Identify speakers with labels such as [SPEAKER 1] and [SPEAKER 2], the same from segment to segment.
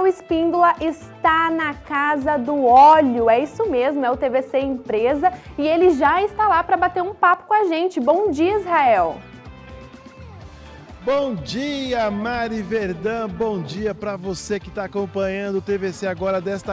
[SPEAKER 1] Espíndola está na Casa do Óleo. É isso mesmo, é o TVC Empresa e ele já está lá para bater um papo com a gente. Bom dia, Israel.
[SPEAKER 2] Bom dia, Mari Verdão. Bom dia para você que está acompanhando o TVC agora desta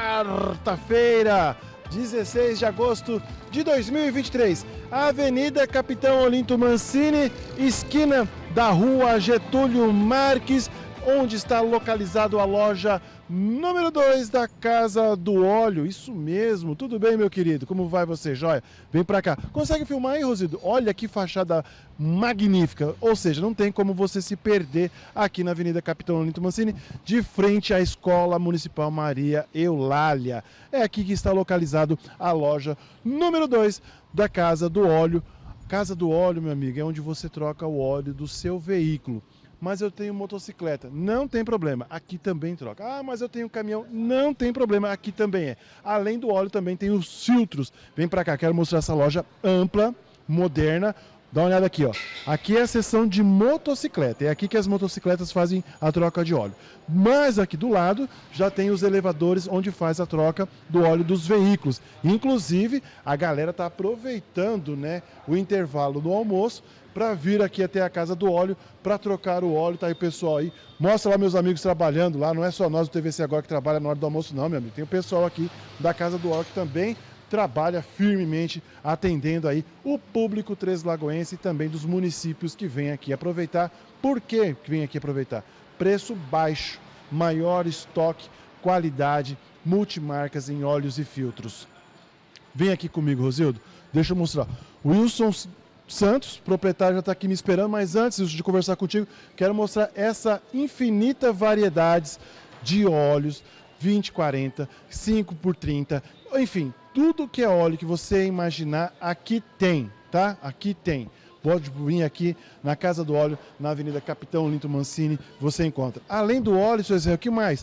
[SPEAKER 2] quarta-feira, 16 de agosto de 2023. Avenida Capitão Olinto Mancini, esquina da Rua Getúlio Marques, onde está localizado a loja número 2 da Casa do Óleo. Isso mesmo, tudo bem, meu querido? Como vai você, joia? Vem pra cá. Consegue filmar aí, Rosildo? Olha que fachada magnífica, ou seja, não tem como você se perder aqui na Avenida Capitão Olinto Mancini, de frente à Escola Municipal Maria Eulália. É aqui que está localizado a loja número 2 da Casa do Óleo. Casa do Óleo, meu amigo, é onde você troca o óleo do seu veículo. Mas eu tenho motocicleta, não tem problema, aqui também troca. Ah, mas eu tenho caminhão, não tem problema, aqui também é. Além do óleo também tem os filtros. Vem pra cá, quero mostrar essa loja ampla, moderna. Dá uma olhada aqui, ó. Aqui é a seção de motocicleta, é aqui que as motocicletas fazem a troca de óleo. Mas aqui do lado já tem os elevadores onde faz a troca do óleo dos veículos. Inclusive, a galera tá aproveitando, né, o intervalo do almoço para vir aqui até a Casa do Óleo para trocar o óleo. Tá aí o pessoal aí. Mostra lá meus amigos trabalhando lá. Não é só nós do TVC agora que trabalha na hora do almoço, não, meu amigo. Tem o pessoal aqui da Casa do Óleo que também trabalha firmemente atendendo aí o público treslagoense e também dos municípios que vêm aqui aproveitar. Por que vem aqui aproveitar? Preço baixo, maior estoque, qualidade, multimarcas em óleos e filtros. Vem aqui comigo, Rosildo. Deixa eu mostrar. Wilson Santos, proprietário, já está aqui me esperando, mas antes de conversar contigo, quero mostrar essa infinita variedades de óleos, 20, 40, 5 por 30, enfim, tudo que é óleo que você imaginar, aqui tem, tá? Aqui tem. Pode vir aqui na Casa do Óleo, na Avenida Capitão Olinto Mancini, você encontra. Além do óleo, seu Zé, o que mais?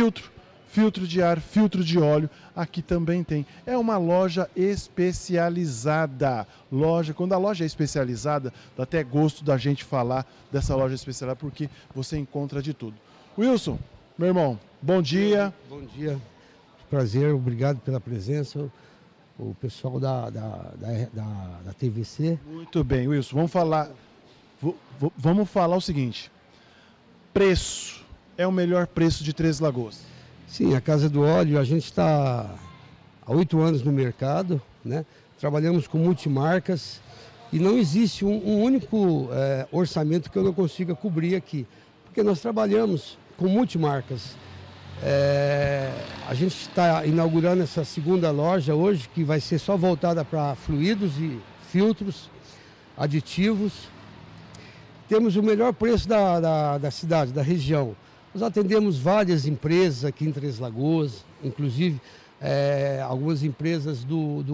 [SPEAKER 2] Filtro de ar, filtro de óleo, aqui também tem. É uma loja especializada. Quando a loja é especializada, dá até gosto da gente falar dessa loja especializada, porque você encontra de tudo. Wilson, meu irmão, bom dia.
[SPEAKER 3] Bom dia, prazer, obrigado pela presença, o pessoal da TVC.
[SPEAKER 2] Muito bem, Wilson, vamos falar o seguinte, preço, é o melhor preço de Três Lagoas?
[SPEAKER 3] Sim, a Casa do Óleo, a gente está há 8 anos no mercado, né? Trabalhamos com multimarcas e não existe um único orçamento que eu não consiga cobrir aqui, porque nós trabalhamos com multimarcas. A gente está inaugurando essa segunda loja hoje, que vai ser só voltada para fluidos e filtros, aditivos. Temos o melhor preço da cidade, da região. Nós atendemos várias empresas aqui em Três Lagoas, inclusive algumas empresas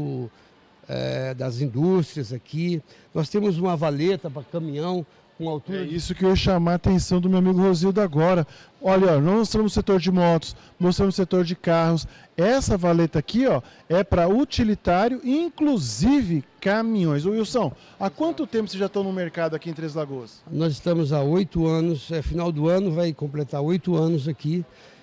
[SPEAKER 3] das indústrias aqui. Nós temos uma valeta para caminhão com altura...
[SPEAKER 2] É isso que eu ia chamar a atenção do meu amigo Rosildo agora. Olha, nós mostramos o setor de motos, mostramos o setor de carros. Essa valeta aqui, ó, é para utilitário, inclusive caminhões. Ô Wilson, há quanto tempo vocês já estão no mercado aqui em Três Lagoas?
[SPEAKER 3] Nós estamos há 8 anos, final do ano vai completar 8 anos aqui.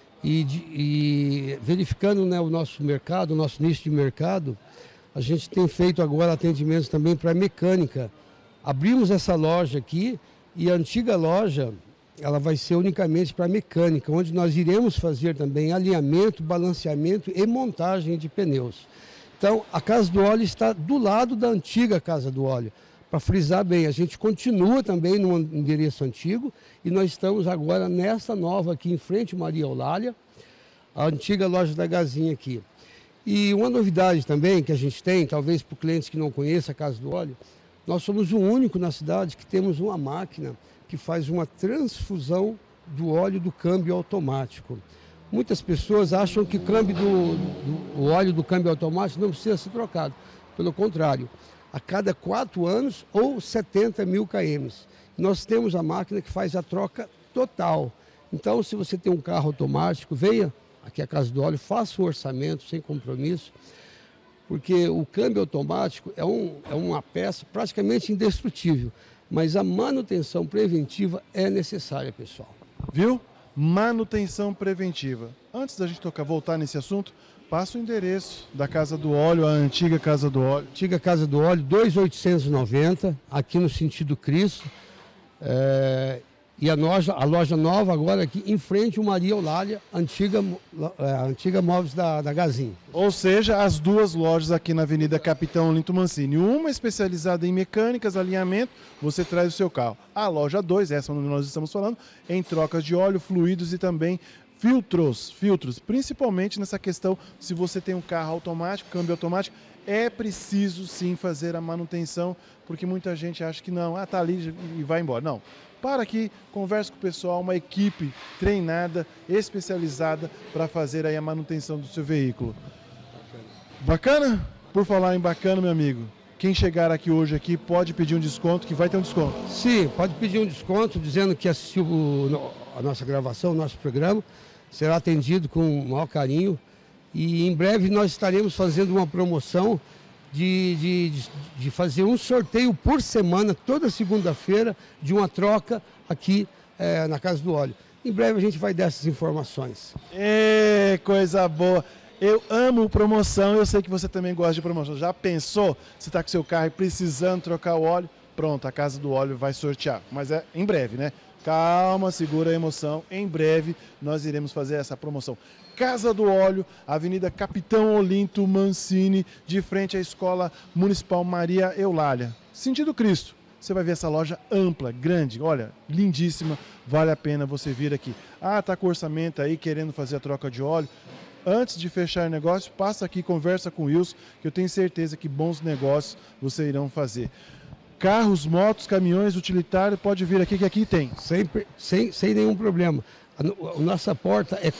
[SPEAKER 3] E verificando, né, o nosso mercado, o nosso nicho de mercado, a gente tem feito agora atendimentos também para mecânica. Abrimos essa loja aqui e a antiga loja, ela vai ser unicamente para mecânica, onde nós iremos fazer também alinhamento, balanceamento e montagem de pneus. Então, a Casa do Óleo está do lado da antiga Casa do Óleo. Para frisar bem, a gente continua também no endereço antigo e nós estamos agora nessa nova aqui em frente, Maria Eulália, a antiga loja da Gazinha aqui. E uma novidade também que a gente tem, talvez para clientes que não conheçam a Casa do Óleo, nós somos o único na cidade que temos uma máquina que faz uma transfusão do óleo do câmbio automático. Muitas pessoas acham que o óleo do câmbio automático não precisa ser trocado. Pelo contrário, a cada 4 anos ou 70 mil km. Nós temos a máquina que faz a troca total. Então, se você tem um carro automático, venha aqui à Casa do Óleo, faça um orçamento sem compromisso, porque o câmbio automático é uma peça praticamente indestrutível, mas a manutenção preventiva é necessária, pessoal.
[SPEAKER 2] Viu? manutenção preventiva. Antes da gente voltar nesse assunto, passa o endereço da Casa do Óleo, a antiga Casa do Óleo.
[SPEAKER 3] Antiga Casa do Óleo, 2890, aqui no sentido Cristo. E a loja nova agora aqui em frente ao Maria Eulália, antiga Móveis da Gazin.
[SPEAKER 2] Ou seja, as duas lojas aqui na Avenida Capitão Olinto Mancini. Uma especializada em mecânicas, alinhamento, você traz o seu carro. A loja 2, essa onde nós estamos falando, em trocas de óleo, fluidos e também filtros, principalmente nessa questão, se você tem um carro automático, câmbio automático, é preciso sim fazer a manutenção, porque muita gente acha que não, tá ali e vai embora. Não. Para aqui, converse com o pessoal, uma equipe treinada, especializada para fazer aí a manutenção do seu veículo. Bacana? Por falar em bacana, meu amigo, quem chegar aqui hoje pode pedir um desconto, que vai ter um desconto.
[SPEAKER 3] Sim, pode pedir um desconto, dizendo que assistiu a nossa gravação, o nosso programa, será atendido com o maior carinho. E em breve nós estaremos fazendo uma promoção de fazer um sorteio por semana, toda segunda-feira, de uma troca aqui na Casa do Óleo. Em breve a gente vai dar essas informações.
[SPEAKER 2] Coisa boa! Eu amo promoção, eu sei que você também gosta de promoção. Já pensou? Você está com seu carro e precisando trocar o óleo? Pronto, a Casa do Óleo vai sortear. Mas é em breve, né? Calma, segura a emoção. Em breve nós iremos fazer essa promoção. Casa do Óleo, Avenida Capitão Olinto Mancini, de frente à Escola Municipal Maria Eulália. Sentido Cristo. Você vai ver essa loja ampla, grande, olha, lindíssima. Vale a pena você vir aqui. Tá com orçamento aí, querendo fazer a troca de óleo. Antes de fechar o negócio, passa aqui, conversa com o Wilson, que eu tenho certeza que bons negócios vocês irão fazer. Carros, motos, caminhões, utilitário, pode vir aqui, que aqui tem.
[SPEAKER 3] Sem nenhum problema. A nossa porta é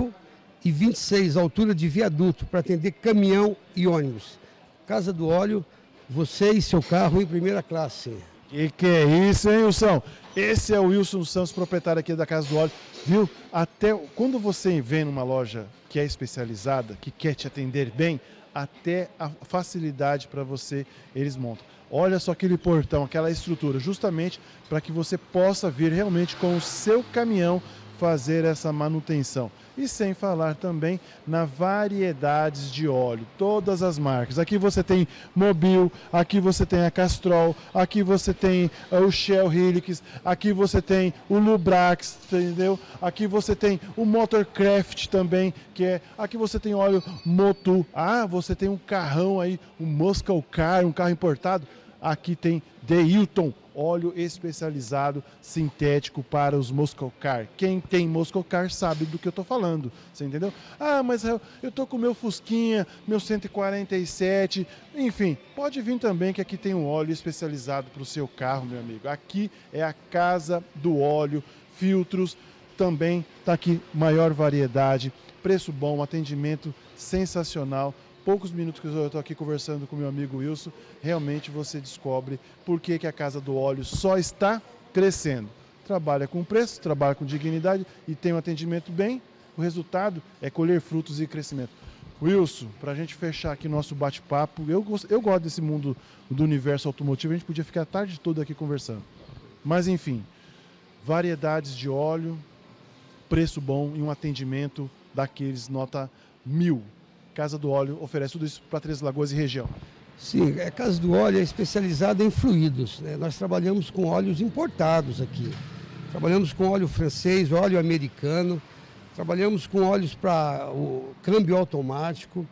[SPEAKER 3] 4,26, altura de viaduto, para atender caminhão e ônibus. Casa do Óleo, você e seu carro em primeira classe.
[SPEAKER 2] Que é isso, hein, Wilson? Esse é o Wilson Santos, proprietário aqui da Casa do Óleo. Viu? Até quando você vem numa loja que é especializada, que quer te atender bem, até a facilidade para você eles montam. Olha só aquele portão, aquela estrutura, justamente para que você possa vir realmente com o seu caminhão fazer essa manutenção. E sem falar também na variedades de óleo, todas as marcas. Aqui você tem Mobil, aqui você tem a Castrol, aqui você tem o Shell Helix, aqui você tem o Lubrax, entendeu? Aqui você tem o Motorcraft também, aqui você tem óleo Motu. Você tem um carrão aí, um Muscle Car, um carro importado. Aqui tem Deilton, óleo especializado sintético para os Muscle Car. Quem tem Muscle Car sabe do que eu estou falando, você entendeu? Mas eu estou com o meu Fusquinha, meu 147, enfim, pode vir também que aqui tem um óleo especializado para o seu carro, meu amigo. Aqui é a Casa do Óleo, filtros, também está aqui maior variedade, preço bom, atendimento sensacional. Poucos minutos que eu estou aqui conversando com meu amigo Wilson, realmente você descobre por que a Casa do Óleo só está crescendo. Trabalha com preço, trabalha com dignidade e tem um atendimento bem. O resultado é colher frutos e crescimento. Wilson, para a gente fechar aqui nosso bate-papo, eu gosto desse mundo do universo automotivo, a gente podia ficar a tarde toda aqui conversando. Mas enfim, variedades de óleo, preço bom e um atendimento daqueles nota 1000. Casa do Óleo oferece tudo isso para Três Lagoas e região.
[SPEAKER 3] Sim, a Casa do Óleo é especializada em fluidos, né? Nós trabalhamos com óleos importados aqui. Trabalhamos com óleo francês, óleo americano, trabalhamos com óleos para o câmbio automático.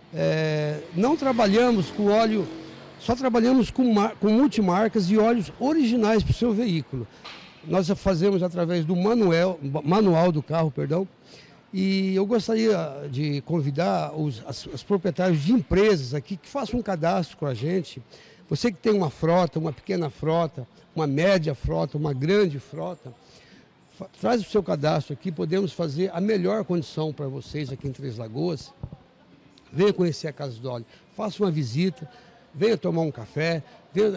[SPEAKER 3] Não trabalhamos com óleo, só trabalhamos com multimarcas e óleos originais para o seu veículo. Nós fazemos através do manual do carro, perdão. E eu gostaria de convidar os proprietários de empresas aqui que façam um cadastro com a gente. Você que tem uma frota, uma pequena frota, uma média frota, uma grande frota, traz o seu cadastro aqui, podemos fazer a melhor condição para vocês aqui em Três Lagoas. Venha conhecer a Casa do Óleo, faça uma visita, venha tomar um café, venha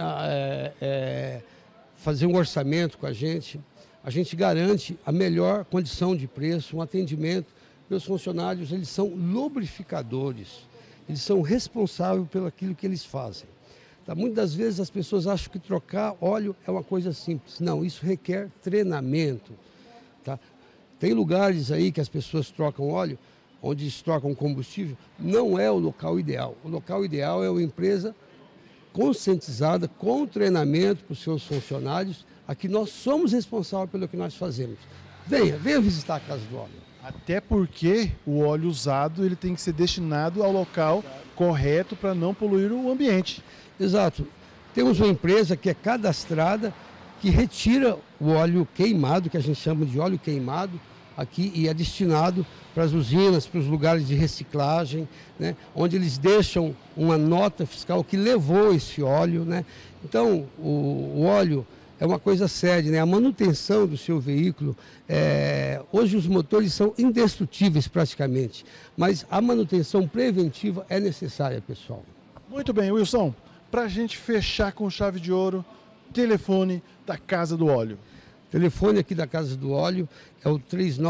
[SPEAKER 3] fazer um orçamento com a gente. A gente garante a melhor condição de preço, um atendimento. Meus funcionários, eles são lubrificadores, eles são responsáveis pelo aquilo que eles fazem. Tá? Muitas das vezes as pessoas acham que trocar óleo é uma coisa simples. Não, isso requer treinamento. Tá? Tem lugares aí que as pessoas trocam óleo, onde eles trocam combustível, não é o local ideal. O local ideal é uma empresa conscientizada, com treinamento para os seus funcionários. Aqui nós somos responsáveis pelo que nós fazemos. Venha visitar a Casa do Óleo.
[SPEAKER 2] Até porque o óleo usado ele tem que ser destinado ao local correto para não poluir o ambiente.
[SPEAKER 3] Exato. Temos uma empresa que é cadastrada, que retira o óleo queimado, que a gente chama de óleo queimado, aqui, e é destinado para as usinas, para os lugares de reciclagem, né, onde eles deixam uma nota fiscal que levou esse óleo, né. Então, o óleo é uma coisa séria, né? A manutenção do seu veículo, hoje os motores são indestrutíveis praticamente, mas a manutenção preventiva é necessária, pessoal.
[SPEAKER 2] Muito bem, Wilson, para a gente fechar com chave de ouro, telefone da Casa do Óleo.
[SPEAKER 3] O telefone aqui da Casa do Óleo é o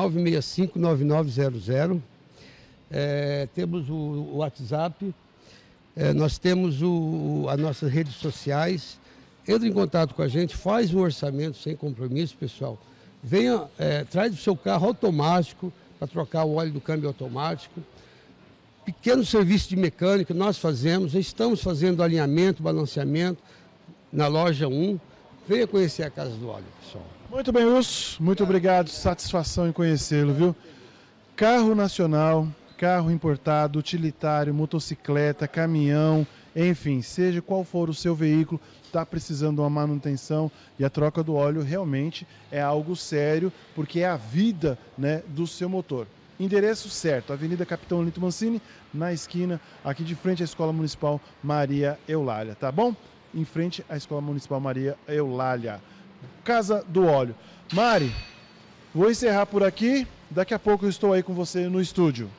[SPEAKER 3] 3965-9900. Temos o WhatsApp, nós temos as nossas redes sociais. Entre em contato com a gente, faz um orçamento sem compromisso, pessoal. Venha, traz o seu carro automático para trocar o óleo do câmbio automático. Pequeno serviço de mecânica nós fazemos, estamos fazendo alinhamento, balanceamento na loja 1. Venha conhecer a Casa do Óleo, pessoal.
[SPEAKER 2] Muito bem, Wilson. Muito obrigado. Satisfação em conhecê-lo, viu? Carro nacional, carro importado, utilitário, motocicleta, caminhão, enfim, seja qual for o seu veículo, está precisando de uma manutenção e a troca do óleo realmente é algo sério, porque é a vida, né, do seu motor. Endereço certo, Avenida Capitão Olinto Mancini, na esquina, aqui de frente à Escola Municipal Maria Eulália, tá bom? Em frente à Escola Municipal Maria Eulália. Casa do Óleo. Mari, vou encerrar por aqui, daqui a pouco eu estou aí com você no estúdio.